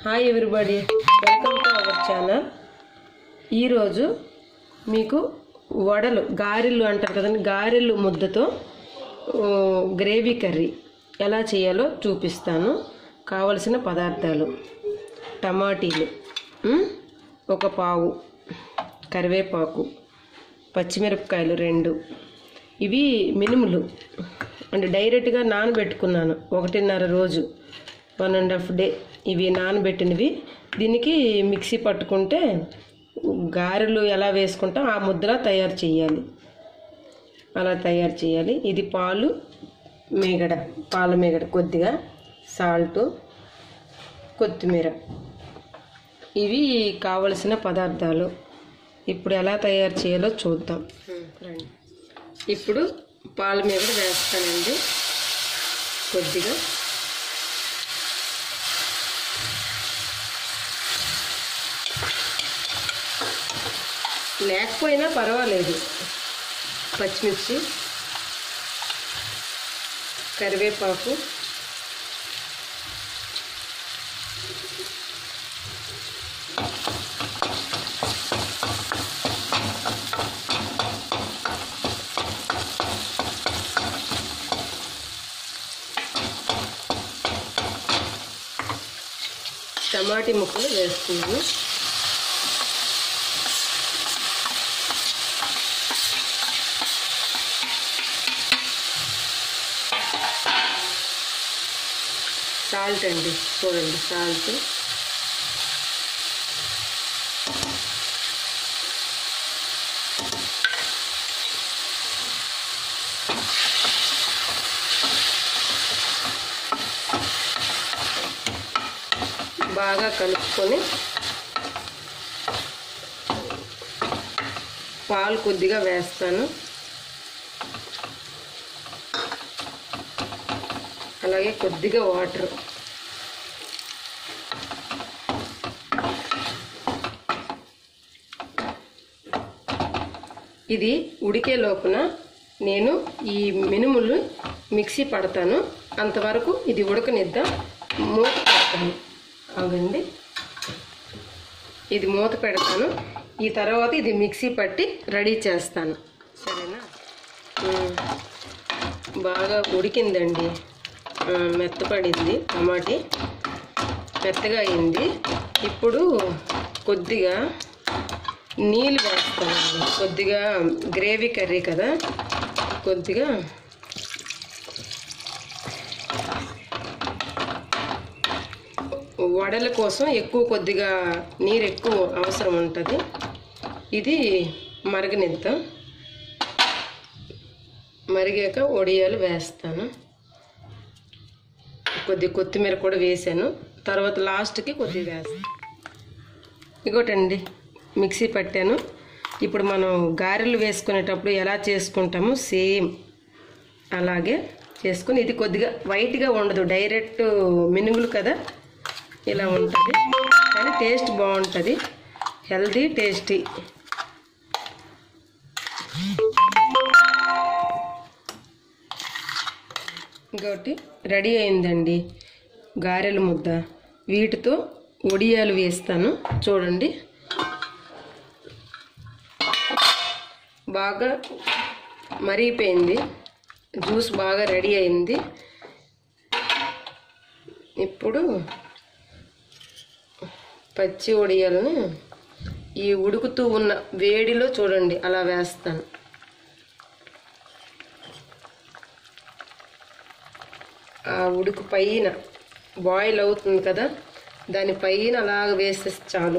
Hi everybody, welcome to our channel. ఈరోజు మీకు వడలు గారెలు అంటారు కదండి, గారెలు ముద్దతో గ్రేవీ కర్రీ ఎలా చేయాలో చూపిస్తాను. కావలసిన పదార్థాలు: టమాటీలు ఒక పావు, కరివేపాకు, పచ్చిమిరపకాయలు 2, ఇవి మినుములు అంటే డైరెక్ట్గా నానబెట్టుకున్నాను. 1.5 రోజు, 1.5 డే ఇవి నానబెట్టినవి. దీనికి మిక్సీ పట్టుకుంటే గారెలు ఎలా వేసుకుంటాం ఆ ముద్దలా తయారు చేయాలి, అలా తయారు చేయాలి. ఇది పాల మేగడ కొద్దిగా, సాల్టు, కొత్తిమీర, ఇవి కావలసిన పదార్థాలు. ఇప్పుడు ఎలా తయారు చేయాలో చూద్దాం రండి. ఇప్పుడు పాల మేగడ వేస్తానండి. కొద్దిగా లేకపోయినా పర్వాలేదు. పచ్చిమిర్చి, కరివేపాకు, టమాటీ ముక్కలు వేస్తున్నాను. సాల్ట్ అండి, చూడండి సాల్ట్, బాగా కలుపుకొని పాలు కొద్దిగా వేస్తాను. అలాగే కొద్దిగా వాటర్. ఇది ఉడికే లోపున నేను ఈ మినుములు మిక్సీ పడతాను. అంతవరకు ఇది ఉడకనిద్దాం. మూత పెడతాను. అవునండి, ఇది మూత పెడతాను. ఈ తర్వాత ఇది మిక్సీ పట్టి రెడీ చేస్తాను, సరేనా? బాగా ఉడికిందండి, మెత్తపడింది, టమాటీ మెత్తగా అయింది. ఇప్పుడు కొద్దిగా నీళ్ళు వేస్తానండి. కొద్దిగా గ్రేవీ కర్రీ కదా, కొద్దిగా వడల కోసం కొద్దిగా నీరు ఎక్కువ అవసరం ఉంటుంది. ఇది మరగనిద్దాం. మరిగాక వడియాలు వేస్తాను. కొద్దిగా కొత్తిమీర కూడా వేసాను. తర్వాత లాస్ట్కి కొద్దిగా వేస్తాను. ఇగోటండి, మిక్సీ పట్టాను. ఇప్పుడు మనం గారెలు వేసుకునేటప్పుడు ఎలా చేసుకుంటామో సేమ్ అలాగే చేసుకుని, ఇది కొద్దిగా వైట్గా ఉండదు, డైరెక్ట్ మినుములు కదా, ఇలా ఉంటుంది. కానీ టేస్ట్ బాగుంటుంది, హెల్తీ టేస్టీ. ఇంకోటి రెడీ అయిందండి, గారెల ముద్ద. వీటితో వడియాలు వేస్తాను. చూడండి, బాగా మరిగిపోయింది, జ్యూస్ బాగా రెడీ అయింది. ఇప్పుడు పచ్చి వడియాలను ఈ ఉడుకుతూ ఉన్న వేడిలో చూడండి అలా వేస్తాను. ఆ ఉడుకు పైన బాయిల్ అవుతుంది కదా, దాని పైన అలాగ వేస్తే చాలు.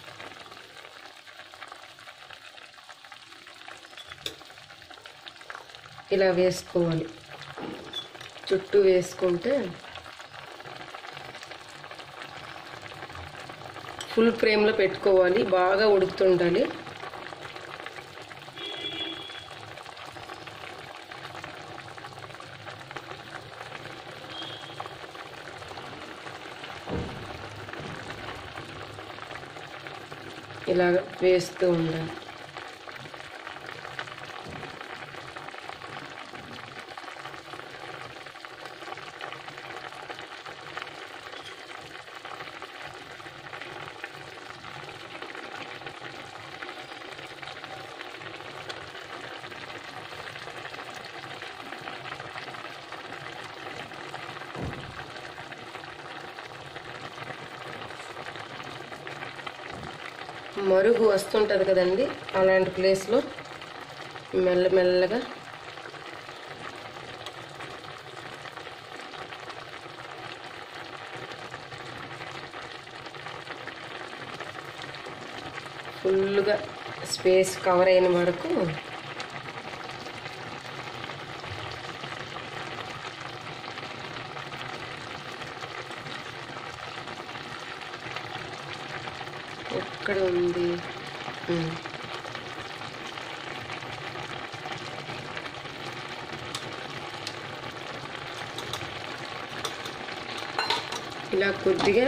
ఇలా వేసుకోవాలి, చుట్టూ వేసుకుంటే ఫుల్ ఫ్లేమ్లో పెట్టుకోవాలి, బాగా ఉడుకుతుండాలి. ఇలాగ వేస్తూ ఉండాలి. మరుగు వస్తుంటుంది కదండి, అలాంటి ప్లేస్లో మెల్లమెల్లగా ఫుల్గా స్పేస్ కవర్ అయిన వరకు ఎక్కడ ఉంది ఇలా కొద్దిగా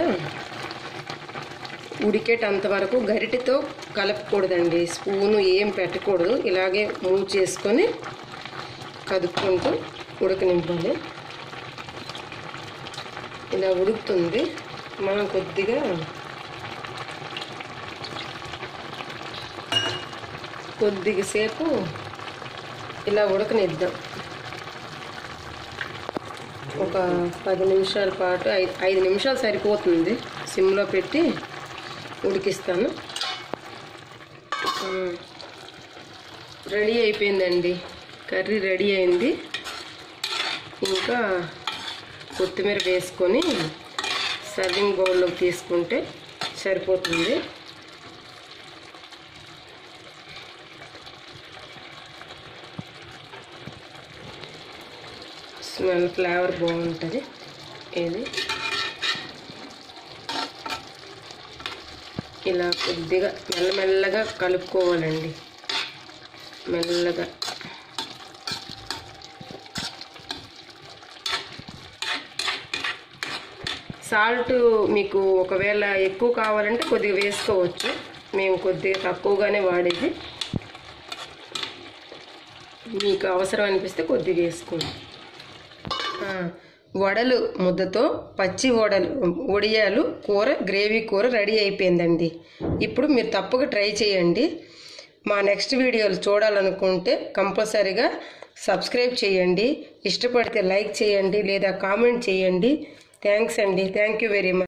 ఉడికేటంత వరకు గరిటెతో కలపకూడదండి, స్పూను ఏం పెట్టకూడదు, ఇలాగే మూవ్ చేసుకొని కదుపుకుంటూ ఉడకనివ్వాలి. ఇలా ఉడుకుతుంది, మనం కొద్దిసేపు ఇలా ఉడకనిద్దాం. ఒక 10 నిమిషాల పాటు 5 నిమిషాలు సరిపోతుంది, సిమ్లో పెట్టి ఉడికిస్తాను. రెడీ అయిపోయిందండి, కర్రీ రెడీ అయింది. ఇంకా కొత్తిమీర వేసుకొని సర్వింగ్ బౌల్లోకి తీసుకుంటే సరిపోతుంది. స్మెల్ ఫ్లేవర్ బాగుంటుంది. ఇది ఇలా కొద్దిగా మెల్లమెల్లగా కలుపుకోవాలండి, మెల్లగా. సాల్ట్ మీకు ఒకవేళ ఎక్కువ కావాలంటే కొద్దిగా వేసుకోవచ్చు, మేము కొద్దిగా తక్కువగానే వాడేది. మీకు అవసరం అనిపిస్తే కొద్దిగా వేసుకోండి. వడలు ముద్దతో పచ్చి వడియాలు కూర, గ్రేవీ కూర రెడీ అయిపోయిందండి. ఇప్పుడు మీరు తప్పక ట్రై చేయండి. మా నెక్స్ట్ వీడియోలు చూడాలనుకుంటే కంపల్సరీగా సబ్స్క్రైబ్ చేయండి. ఇష్టపడితే లైక్ చేయండి లేదా కామెంట్ చేయండి. థ్యాంక్స్ అండి, థ్యాంక్ యూ వెరీ మచ్.